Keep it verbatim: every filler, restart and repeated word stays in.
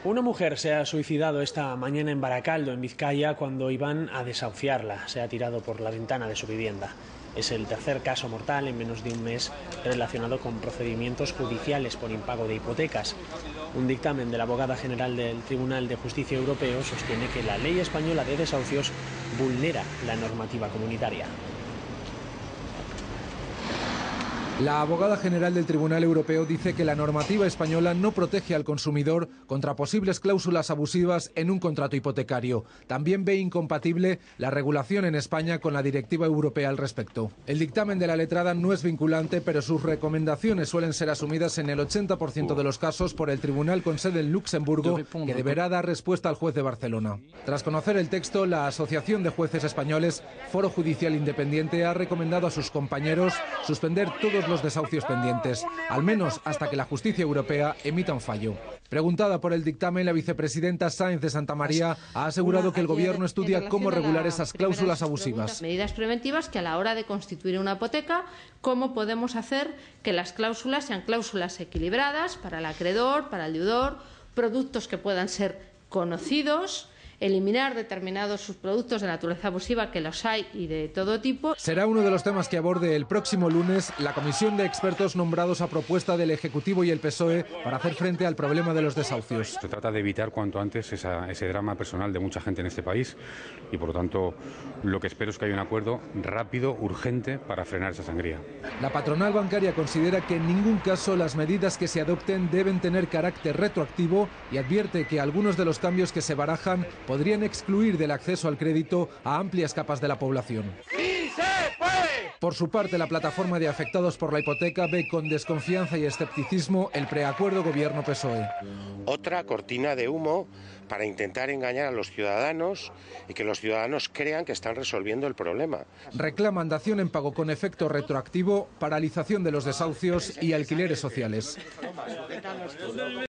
Una mujer se ha suicidado esta mañana en Baracaldo, en Vizcaya, cuando iban a desahuciarla. Se ha tirado por la ventana de su vivienda. Es el tercer caso mortal en menos de un mes relacionado con procedimientos judiciales por impago de hipotecas. Un dictamen de la abogada general del Tribunal de Justicia Europeo sostiene que la ley española de desahucios vulnera la normativa comunitaria. La abogada general del Tribunal Europeo dice que la normativa española no protege al consumidor contra posibles cláusulas abusivas en un contrato hipotecario. También ve incompatible la regulación en España con la directiva europea al respecto. El dictamen de la letrada no es vinculante, pero sus recomendaciones suelen ser asumidas en el ochenta por ciento de los casos por el tribunal con sede en Luxemburgo, que deberá dar respuesta al juez de Barcelona. Tras conocer el texto, la Asociación de Jueces Españoles, Foro Judicial Independiente, ha recomendado a sus compañeros suspender todos los desahucios pendientes, al menos hasta que la justicia europea emita un fallo. Preguntada por el dictamen, la vicepresidenta Sáenz de Santamaría ha asegurado que el gobierno estudia cómo regular esas cláusulas abusivas. Medidas preventivas que a la hora de constituir una hipoteca, cómo podemos hacer que las cláusulas sean cláusulas equilibradas para el acreedor, para el deudor, productos que puedan ser conocidos, eliminar determinados subproductos de naturaleza abusiva, que los hay y de todo tipo. Será uno de los temas que aborde el próximo lunes la comisión de expertos nombrados a propuesta del Ejecutivo y el P S O E para hacer frente al problema de los desahucios. Se trata de evitar cuanto antes esa, ese drama personal de mucha gente en este país y, por lo tanto, lo que espero es que haya un acuerdo rápido, urgente, para frenar esa sangría. La patronal bancaria considera que en ningún caso las medidas que se adopten deben tener carácter retroactivo y advierte que algunos de los cambios que se barajan podrían excluir del acceso al crédito a amplias capas de la población. ¡Sí se puede! Por su parte, la plataforma de afectados por la hipoteca ve con desconfianza y escepticismo el preacuerdo gobierno-P S O E. Otra cortina de humo para intentar engañar a los ciudadanos y que los ciudadanos crean que están resolviendo el problema. Reclaman dación en pago con efecto retroactivo, paralización de los desahucios y alquileres sociales.